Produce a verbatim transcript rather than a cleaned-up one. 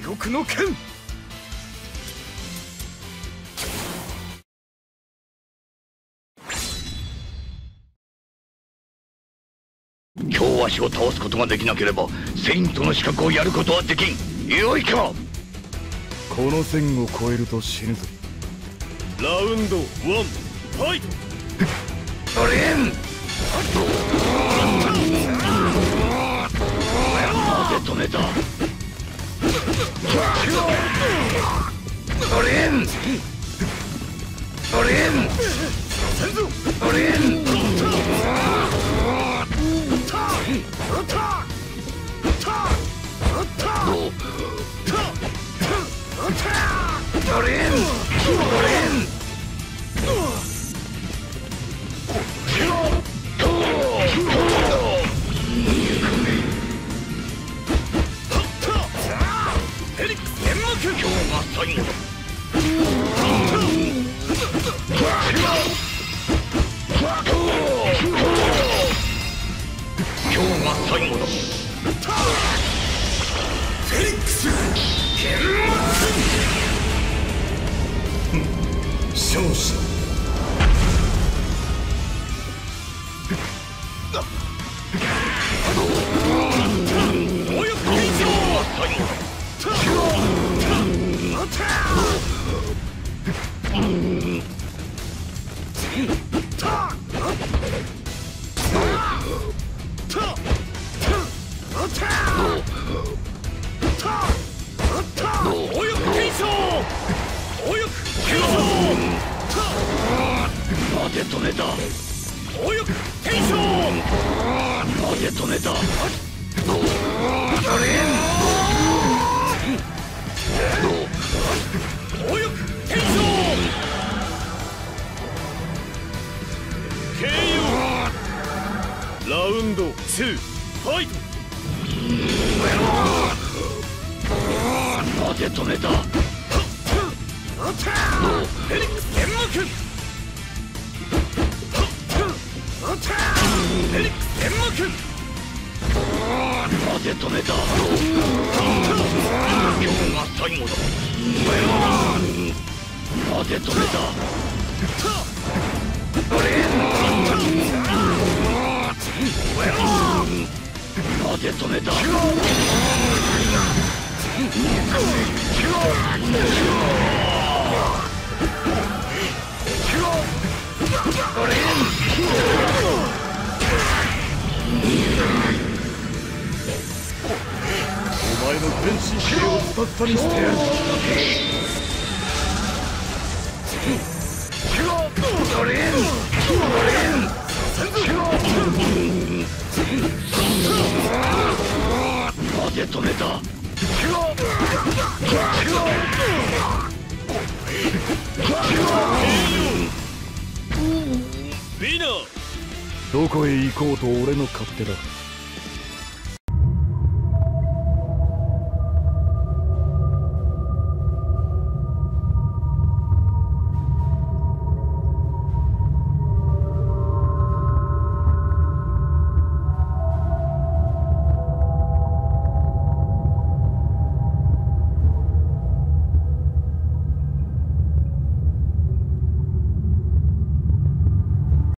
地獄の剣。 今日わしを倒すことができなければセイントの資格をやることはできん。よいか。 この線を越えると死ぬぞ。ラウンドワンファイト。 ドレンなぜ止めた。ドレンドレンドレンドレンドレンフェリックス煙幕。 今日が最後だ。今日が最後だ。 フェリックス煙幕。勝者。 なぜ止めた。 暴力テンション。 なぜ止めた。 暴力テンション。ケーオー。ラウンドツーファイト。 なぜ止めた。 フェリックス煙幕。フェリックス煙幕。 なぜ止めた。今日が最後だ。なぜ止めた。なぜ止めた。 お前の全身性をスタッタにしてやる。 ドレンドレンなぜ止めた。 ビナー。どこへ行こうと俺の勝手だ。